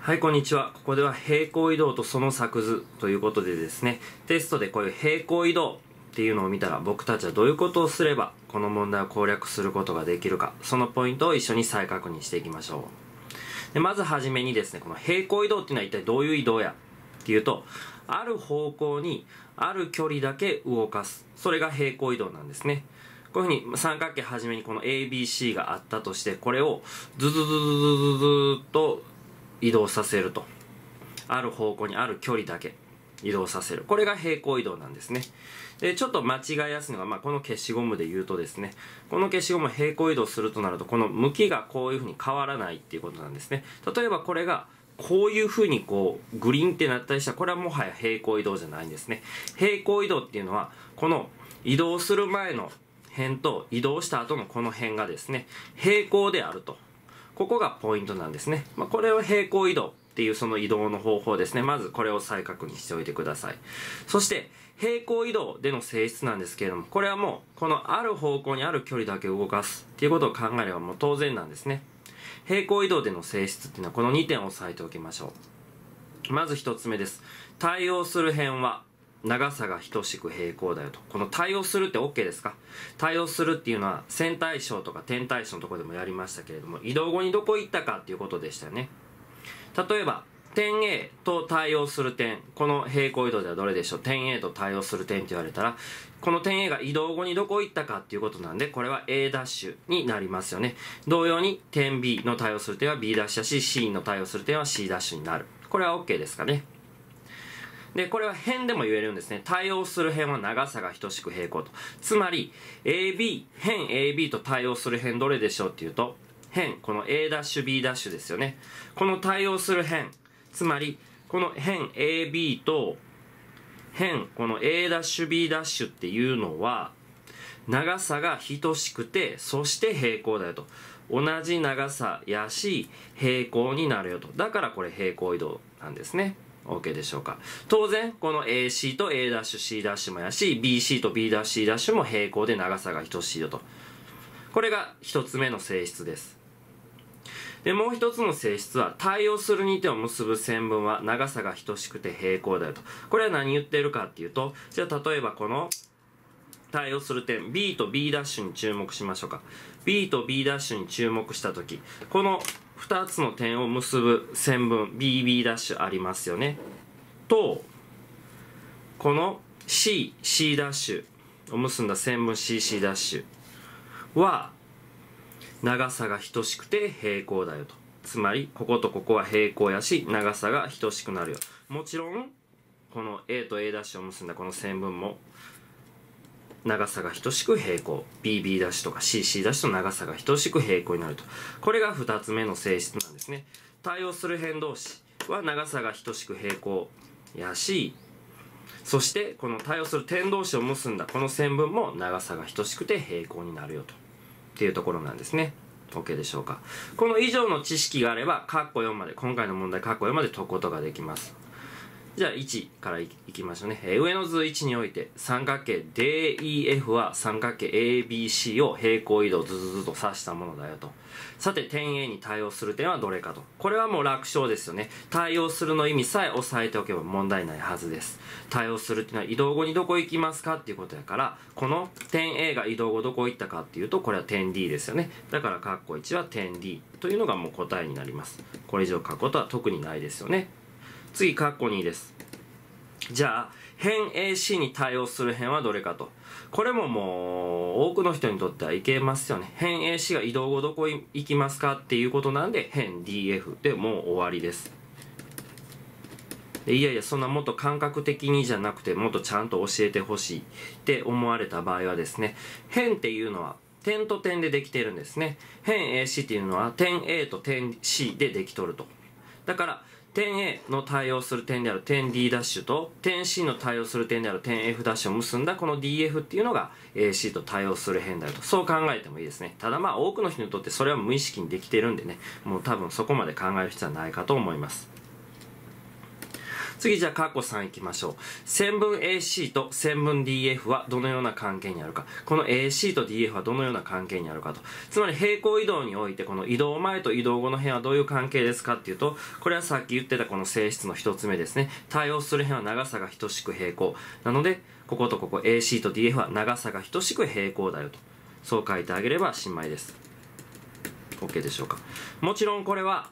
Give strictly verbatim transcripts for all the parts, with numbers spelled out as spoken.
はい、こんにちは。ここでは平行移動とその作図ということでですね、テストでこういう平行移動っていうのを見たら僕たちはどういうことをすればこの問題を攻略することができるか、そのポイントを一緒に再確認していきましょう。でまずはじめにですね、この平行移動っていうのは一体どういう移動やっていうと、ある方向にある距離だけ動かす。それが平行移動なんですね。こういうふうに三角形はじめにこの エービーシー があったとして、これをズズズズズズズーっと移動させると。ある方向にある距離だけ移動させる。これが平行移動なんですね。で、ちょっと間違いやすいのが、まあ、この消しゴムで言うとですね、この消しゴムを平行移動するとなると、この向きがこういうふうに変わらないっていうことなんですね。例えばこれが、こういうふうにこう、グリーンってなったりしたら、これはもはや平行移動じゃないんですね。平行移動っていうのは、この移動する前の辺と移動した後のこの辺がですね、平行であると。ここがポイントなんですね。まあ、これを平行移動っていうその移動の方法ですね。まずこれを再確認しておいてください。そして、平行移動での性質なんですけれども、これはもう、このある方向にある距離だけ動かすっていうことを考えればもう当然なんですね。平行移動での性質っていうのはこのにてんを押さえておきましょう。まずひとつめです。対応する辺は長さが等しく平行だよと。この対応するって OK ですか？対応するっていうのは線対称とか点対称のところでもやりましたけれども、移動後にどこ行ったかっていうことでしたよね。例えば、点 A と対応する点、この平行移動ではどれでしょう？点 A と対応する点って言われたら、この点 A が移動後にどこ行ったかっていうことなんで、これは A' になりますよね。同様に点 B の対応する点は B' だし、C の対応する点は C' になる。これは OK ですかね。で、これは辺でも言えるんですね。対応する辺は長さが等しく平行と。つまり、エービー、辺 エービー と対応する辺どれでしょうっていうと、辺、この A'、B' ですよね。この対応する辺、つまり、この辺 エービー と、辺、この A'、B' っていうのは、長さが等しくて、そして平行だよと。同じ長さやし、平行になるよと。だからこれ平行移動なんですね。OK でしょうか。当然、この エーシー と A'、C' もやし、ビーシー と B'、C' も平行で長さが等しいよと。これが一つ目の性質です。で、もう一つの性質は、対応するにてを結ぶ線分は長さが等しくて平行だよと。これは何言ってるかっていうと、じゃあ例えばこの対応する点、B と B' に注目しましょうか。B と B' に注目したとき、このふたつの点を結ぶ線分 ビービー' ありますよね。と、この C、C' を結んだ線分 シーシー' は長さが等しくて平行だよと。つまり、こことここは平行やし、長さが等しくなるよ。もちろん、この A と A' を結んだこの線分も長さが等しく平行。ビービー' とか シーシー' と長さが等しく平行になると。これがふたつめの性質なんですね。対応する辺同士は長さが等しく平行やし、そしてこの対応する点同士を結んだこの線分も長さが等しくて平行になるよと。っていうところなんですね。OK でしょうか。この以上の知識があれば、カッコよんまで、今回の問題カッコよんまで解くことができます。じゃあいちからいきましょうね。えー、上の図いちにおいて三角形 ディーイーエフ は三角形 エービーシー を平行移動ズズズと指したものだよと。さて点 A に対応する点はどれかと。これはもう楽勝ですよね。対応するの意味さえ押さえておけば問題ないはずです。対応するっていうのは移動後にどこ行きますかっていうことやから、この点 A が移動後どこ行ったかっていうと、これは点 D ですよね。だからカッコいちは点 D というのがもう答えになります。これ以上書くことは特にないですよね。次、カッコにです。じゃあ、辺 エーシー に対応する辺はどれかと。これももう、多くの人にとってはいけますよね。辺 エーシー が移動後どこ行きますかっていうことなんで、辺 ディーエフ でもう終わりです。でいやいや、そんなもっと感覚的にじゃなくて、もっとちゃんと教えてほしいって思われた場合はですね、辺っていうのは、点と点でできてるんですね。辺 エーシー っていうのは、点 A と点 C でできとると。だから、点 A の対応する点である点 D' と点 C の対応する点である点 F' を結んだこの ディーエフ っていうのが エーシー と対応する辺だよと。そう考えてもいいですね。ただまあ多くの人にとってそれは無意識にできてるんでね、もう多分そこまで考える必要はないかと思います。 次じゃあ括弧さんいきましょう。線分 エーシー と線分 ディーエフ はどのような関係にあるか。この エーシー と ディーエフ はどのような関係にあるかと。つまり平行移動においてこの移動前と移動後の辺はどういう関係ですかっていうと、これはさっき言ってたこの性質の一つ目ですね。対応する辺は長さが等しく平行。なので、こことここ エーシー と ディーエフ は長さが等しく平行だよと。そう書いてあげればしまいです。OK でしょうか。もちろんこれは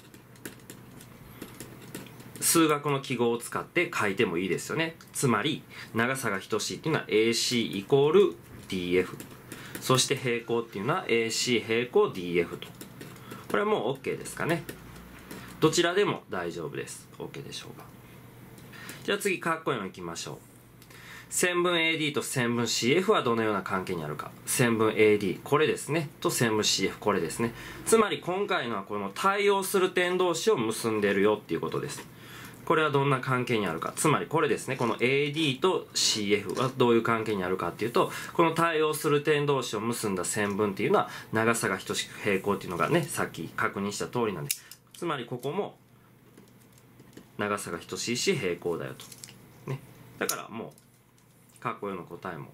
数学の記号を使って書いてもいいですよね。つまり長さが等しいっていうのは エーシー イコール ディーエフ、 そして平行っていうのは エーシー 平行 ディーエフ と。これはもう OK ですかね。どちらでも大丈夫です。 OK でしょうか。じゃあ次括弧よんいきましょう。線分 エーディー と線分 シーエフ はどのような関係にあるか。線分 エーディー これですねと線分 シーエフ これですね。つまり今回のはこの対応する点同士を結んでるよっていうことです。これはどんな関係にあるか。つまりこれですね、この エーディー と シーエフ はどういう関係にあるかっていうと、この対応する点同士を結んだ線分っていうのは長さが等しく平行っていうのがね、さっき確認した通りなんです。つまりここも長さが等しいし平行だよと、ね、だからもう括弧よんの答えも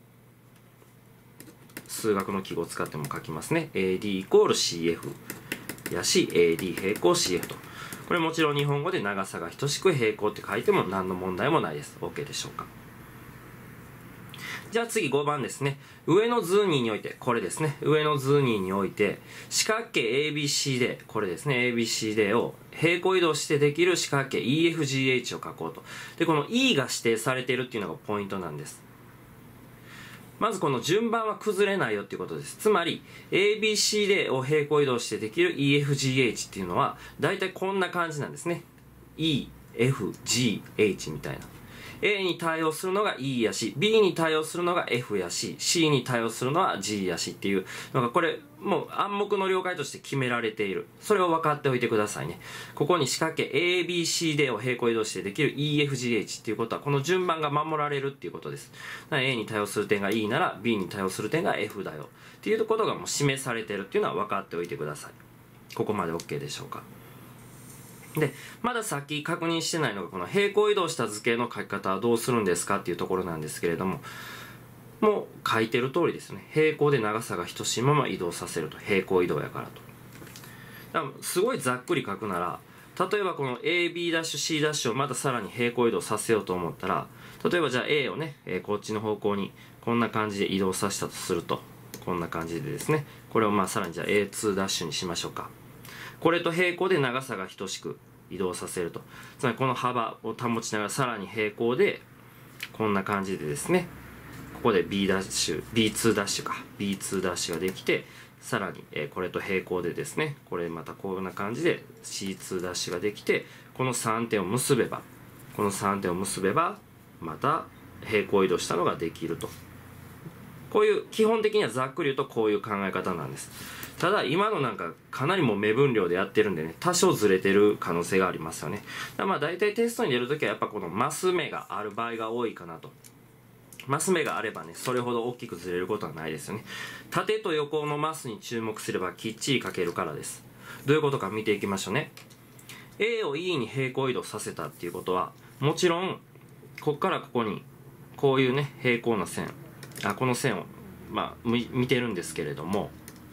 数学の記号を使っても書きますね。 エーディー イコール シーエフ やし エーディー 平行 シーエフ と。これもちろん日本語で長さが等しく平行って書いても何の問題もないです。 OK でしょうか。じゃあ次ごばんですね。上の図ににおいて、これですね。上の図ににおいて、四角形 エービーシーディー、これですね。エービーシーディー を平行移動してできる四角形 イーエフジーエイチ を書こうと。で、この E が指定されているっていうのがポイントなんです。まずこの順番は崩れないよっていうことです。つまり エービーシーディー を平行移動してできる イーエフジーエイチ っていうのはだいたいこんな感じなんですね。 イーエフジーエイチ みたいな。 A に対応するのが E やし、 B に対応するのが F やし、 C に対応するのは G やしっていうのが、これもう暗黙の了解として決められている。それを分かっておいてくださいね。ここに四角形 エービーシーディー を平行移動してできる イーエフジーエイチ っていうことはこの順番が守られるっていうことです。だから A に対応する点が E なら B に対応する点が F だよっていうことがもう示されているっていうのは分かっておいてください。ここまで OK でしょうか。で、まださっき確認してないのがこの平行移動した図形の書き方はどうするんですかっていうところなんですけれども、もう書いてる通りですね。平行で長さが等しいまま移動させると。平行移動やからと。だからすごいざっくり書くなら、例えばこの エービー シー をまたさらに平行移動させようと思ったら、例えばじゃあ A をね、えー、こっちの方向にこんな感じで移動させたとすると、こんな感じでですね、これをまあさらにじゃあ エーツー にしましょうか。これと平行で長さが等しく移動させると。つまりこの幅を保ちながらさらに平行でこんな感じでですね、ここで B ダッシュ ビーツー か ビーツー ができて、さらにこれと平行でですね、これまたこんな感じで シーツー ができて、このさんてんを結べばこのさんてんを結べばまた平行移動したのができると。こういう基本的にはざっくり言うとこういう考え方なんです。ただ今のなんかかなりもう目分量でやってるんでね、多少ずれてる可能性がありますよね。だからまあ大体テストに出るときはやっぱこのマス目がある場合が多いかなと。マス目があればね、それほど大きくずれることはないですよね。縦と横のマスに注目すればきっちり書けるからです。どういうことか見ていきましょうね。A を E に平行移動させたっていうことは、もちろんここからここにこういうね平行な線、あこの線をまあ見てるんですけれども、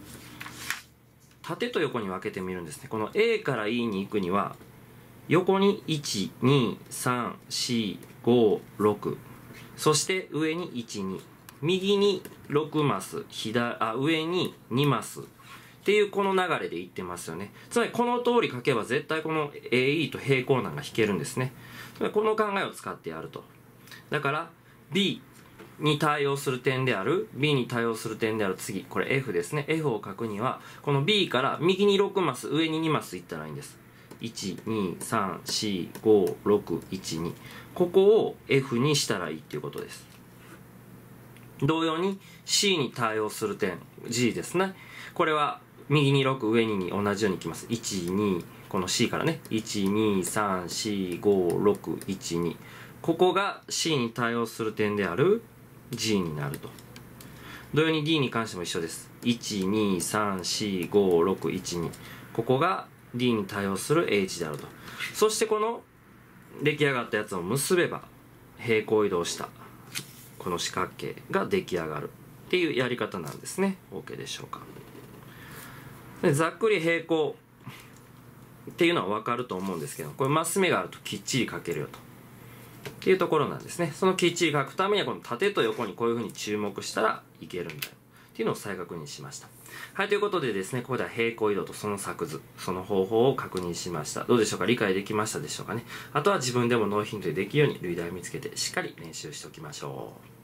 縦と横に分けてみるんですね。この A から E に行くには横にいち、に、さん、よん、ご、ろく、そして上にいち、に、右にろくマス、左あ上ににマスっていうこの流れでいってますよね。つまりこの通り書けば絶対この エーイー と平行なんが引けるんですね。つまりこの考えを使ってやると。だから Bに対応する点である B に対応する点である次、これ F ですね。 F を書くにはこの B から右にろくマス上ににマスいったらいいんです。いち、に、さん、よん、ご、ろく、いち、に、ここを F にしたらいいっていうことです。同様に C に対応する点 G ですね。これは右にろく上にに同じようにいきます。いち、に、この C からねいち、に、さん、よん、ご、ろく、いち、に、ここが C に対応する点であるG になると。同様に D に関しても一緒です。いち、に、さん、よん、ご、ろく、いち、に、ここが D に対応する H であると。そしてこの出来上がったやつを結べば平行移動したこの四角形が出来上がるっていうやり方なんですね。 OK でしょうか。でざっくり平行っていうのは分かると思うんですけど、これマス目があるときっちり書けるよとっていうところなんですね。そのきっちり書くためにはこの縦と横にこういうふうに注目したらいけるんだよっていうのを再確認しました。はい、ということでですね、ここでは平行移動とその作図、その方法を確認しました。どうでしょうか、理解できましたでしょうかね。あとは自分でもノーヒントでできるように類題を見つけてしっかり練習しておきましょう。